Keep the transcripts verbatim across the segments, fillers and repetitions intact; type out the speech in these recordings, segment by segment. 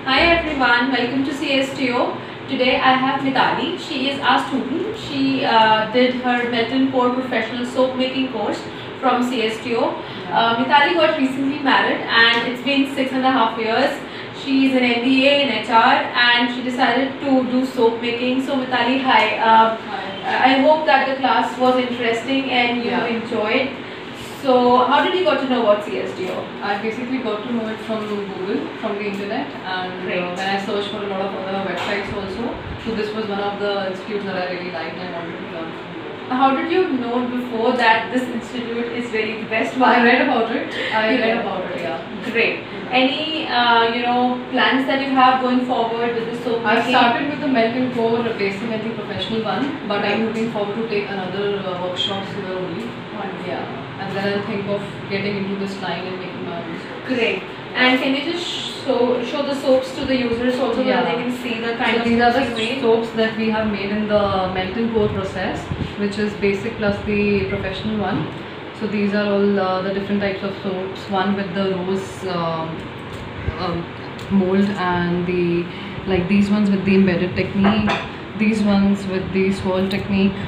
Hi everyone, welcome to C S T O. Today I have Mithali. She is our student. She uh, did her Melt and Pour professional soap making course from C S T O. Uh, Mithali got recently married and it's been six and a half years. She is an M B A in H R and she decided to do soap making. So Mithali, hi. Uh, Hi. I hope that the class was interesting and you Yeah. enjoyed. So how did you got to know about C S T O? I basically got to know it from Google, from the internet, and Great. uh, when I searched for a lot of other websites also. So this was one of the institutes that I really liked and I wanted to learn from. How did you know before that this institute is really the best one? I read about it. I You read read about it. Yeah. Great. Any uh, you know plans that you have going forward with the soap I've making? started with the Melt and Pour basic and the professional one, but I'm Right. looking forward to take another uh, workshops here only. Wonderful. Yeah. And then I'll think of getting into this line and making my own soaps. Great. And can you just show show the soaps to the users also Yeah. that they can see the kind So of these are the soaps you made? soaps that we have made in the melt and pour process, which is basic plus the professional one. So these are all uh, the different types of soaps. One with the rose um, um, mold, and the like these ones with the embedded technique. These ones with the swirl technique,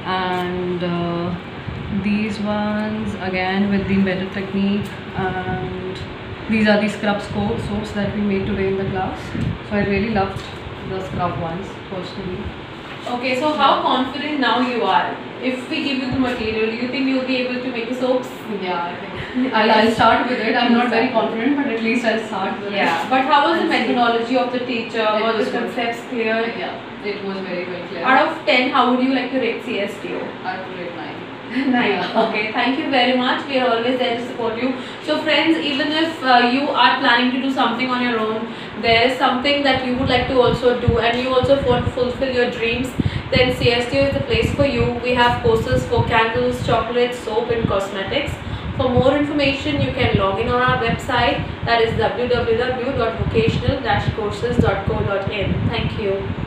and uh, these ones again with the embedded technique, and these are the scrub sco- soaps that we made today in the class. So I really loved the scrub ones personally. Okay, so how confident now you are? If we give you the material, do you think you'll be able to make the soaps? Yeah, I think I'll, I'll start with it. I'm not very confident, but at least I'll start with Yeah. it. But how was the I'll see. methodology of the teacher? It Were was the good. concepts clear? Yeah, it was very very clear. Out of ten, how would you like to rate C S T O? I would rate nine. Nine. Yeah. Okay, thank you very much. We are always there to support you. So friends, even if uh, you are planning to do something on your own, there is something that you would like to also do and you also want to fulfill your dreams, then C S T O is the place for you. We have courses for candles, chocolates, soap and cosmetics. For more information, you can log in on our website, that is w w w dot vocational dash courses dot co dot in. Thank you.